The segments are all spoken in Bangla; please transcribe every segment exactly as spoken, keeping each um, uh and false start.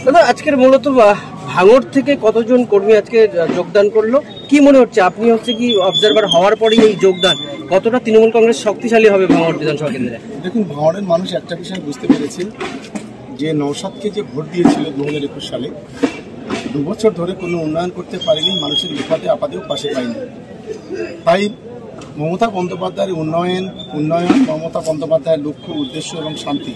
দাদা আজকের মূলত ভাঙড় থেকে কতজন কর্মী আজকে যোগদান করলো, কি মনে হচ্ছে? আপনি হচ্ছে কি অবজারভার হওয়ার পরেই এই যোগদান কতটা তৃণমূল কংগ্রেস শক্তিশালী হবে ভাঙড় বিধানসভা কেন্দ্রে? দেখুন, ভাঙড়ের মানুষ একটা বিষয় বুঝতে পেরেছে যে নওশাদকে যে ভোট দিয়েছিল দু হাজার একুশ সালে, দু বছর ধরে কোনো উন্নয়ন করতে পারেনি, মানুষের বিপদে আপাতেও পাশে পায়নি। তাই মমতা বন্দ্যোপাধ্যায়ের উন্নয়ন উন্নয়ন মমতা বন্দ্যোপাধ্যায়ের লক্ষ্য, উদ্দেশ্য এবং শান্তি,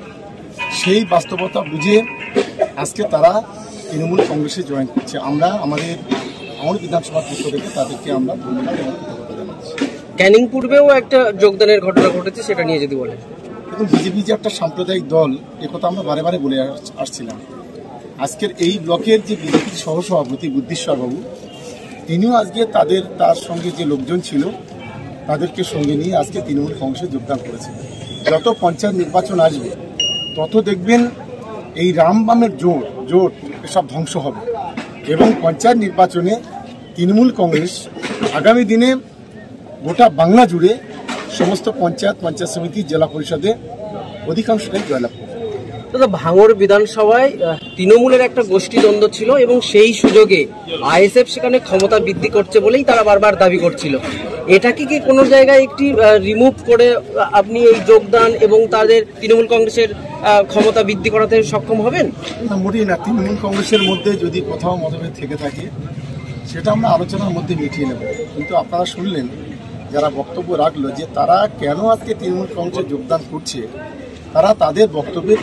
সেই বাস্তবতা বুঝে আজকে তারা তৃণমূল কংগ্রেসে জয়েন করছে। আমরা আমাদের ভাঙড় বিধানসভার পক্ষ থেকে তাদেরকে আমরা ধন্যবাদ এবং কৃতজ্ঞতা জানাচ্ছি। ক্যানিং পূর্বেও একটা যোগদানের ঘটনা ঘটেছে, সেটা নিয়ে যদি বলেন। দেখুন, বিজেপি যে একটা সাম্প্রদায়িক দল, একথা আমরা বারে বারে বলে আসছিলাম। আজকের এই ব্লকের যে বিজেপির সহসভাপতি বুদ্ধিশ্বর বাবু, তিনিও আজকে তাদের তার সঙ্গে যে লোকজন ছিল তাদেরকে সঙ্গে নিয়ে আজকে তৃণমূল কংগ্রেসে যোগদান করেছেন। যত পঞ্চায়েত নির্বাচন আসবে তত দেখবেন এই রামবামের জোট জোট এসব ধ্বংস হবে এবং পঞ্চায়েত নির্বাচনে তৃণমূল কংগ্রেস আগামী দিনে গোটা বাংলা জুড়ে সমস্ত পঞ্চায়েত পঞ্চায়েত সমিতি জেলা পরিষদে অধিকাংশটাই জয়লাভ করবে। দাদা ভাঙড় বিধানসভায় তৃণমূলের একটা গোষ্ঠী দ্বন্দ্ব ছিল এবং সেই সুযোগে আইএসএফ সেখানে ক্ষমতা বৃদ্ধি করছে বলেই তারা বারবার দাবি করছিল। এটা কি কি কোনো জায়গায় একটি রিমুভ করে আপনি এই যোগদান এবং তাদের তৃণমূল কংগ্রেসের ক্ষমতা বৃদ্ধি করাতে সক্ষম হবেন? না, মোটেই না। তৃণমূল কংগ্রেসের মধ্যে যদি কোথাও মতভেদ থেকে থাকে সেটা আমরা আলোচনার মধ্যে মিটিয়ে নেব। কিন্তু আপনারা শুনলেন যারা বক্তব্য রাখলো যে তারা কেন আজকে তৃণমূল কংগ্রেসে যোগদান করছে, তারা তাদের বক্তব্যের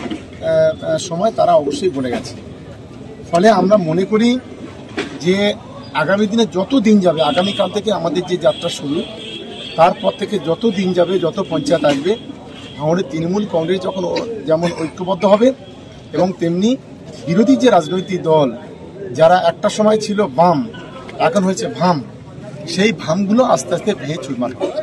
সময় তারা অবশ্যই বলে গেছে। ফলে আমরা মনে করি যে আগামী দিনে যত দিন যাবে, আগামীকাল থেকে আমাদের যে যাত্রা শুরু, তারপর থেকে যত দিন যাবে, যত পঞ্চায়েত আসবে, ভাঙড়ের তৃণমূল কংগ্রেস যখন যেমন ঐক্যবদ্ধ হবে এবং তেমনি বিরোধী যে রাজনৈতিক দল যারা একটা সময় ছিল বাম, এখন হয়েছে ভাম, সেই ভামগুলো আস্তে আস্তে ভেঙে চুরমার করবে।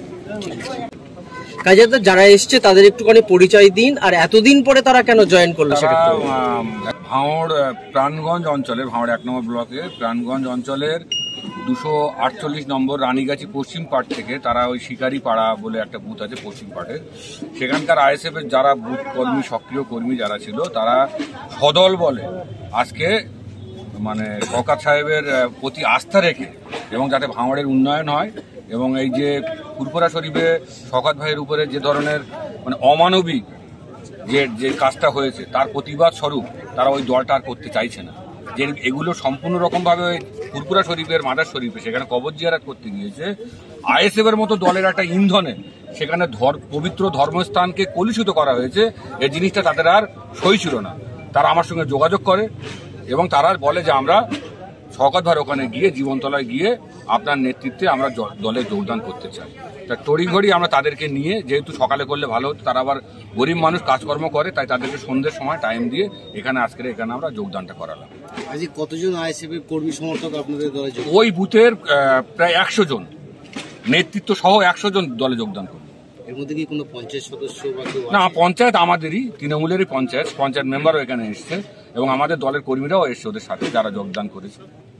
কাজে যারা এসছে তাদের একটুখানি পরিচয় দিন, আর এতদিন পরে তারা কেন জয়েন করলো? ভাঙড় প্রাণগঞ্জ অঞ্চলের, ভাঙড় এক নম্বর ব্লকের প্রাণগঞ্জ অঞ্চলের দুশো আটচল্লিশ নম্বর রানীগাছি পশ্চিম পাড় থেকে তারা ওই শিকারি পাড়া বলে একটা বুথ আছে পশ্চিম পাড়ে, সেখানকার আইএসএফ এর যারা বুথ কর্মী, সক্রিয় কর্মী যারা ছিল, তারা সদল বলে আজকে মানে শওকত সাহেবের প্রতি আস্থা রেখে এবং যাতে ভাঙড়ের উন্নয়ন হয় এবং এই যে ফুরফুরা শরীফে শওকত ভাইয়ের উপরে যে ধরনের মানে অমানবিক যে যে কাজটা হয়েছে তার প্রতিবাদ স্বরূপ তারা ওই দলটা আর করতে চাইছে না। যে এগুলো সম্পূর্ণ রকমভাবে ওই ফুরফুরা শরীফের মাদার শরীফে সেখানে কবর জিয়ারত করতে গিয়েছে আইএসএফ এর মতো দলের একটা ইন্ধনে সেখানে পবিত্র ধর্মস্থানকে কলুষিত করা হয়েছে। এই জিনিসটা তাদের আর সই ছিল না। তারা আমার সঙ্গে যোগাযোগ করে এবং তারা বলে যে আমরা শওকত ভাইয়ের ওখানে গিয়ে জীবনতলায় গিয়ে আপনার নেতৃত্বে আমরা দলে যোগদান করতে চাই। তা তড়িঘড়ি আমরা তাদেরকে নিয়ে, যেহেতু সকালে করলে ভালো হতো, তারা আবার গরিব মানুষ কাজকর্ম করে, তাই তাদেরকে সন্ধ্যের সময় টাইম দিয়ে এখানে আজকের এখানে আমরা যোগদানটা করালাম। আজকে কতজন আইএসএফ এর কর্মী সমর্থক আপনাদের দলে? ওই বুথের প্রায় একশো জন নেতৃত্ব সহ একশো জন দলে যোগদান করবে। এর মধ্যে কি কোনো পঞ্চায়েত সদস্য বা কেউ? না, পঞ্চায়েত আমাদেরই, তৃণমূলেরই পঞ্চায়েত, পঞ্চায়েত মেম্বারও এখানে এসছে এবং আমাদের দলের কর্মীরাও এসছে ওদের সাথে যারা যোগদান করেছে।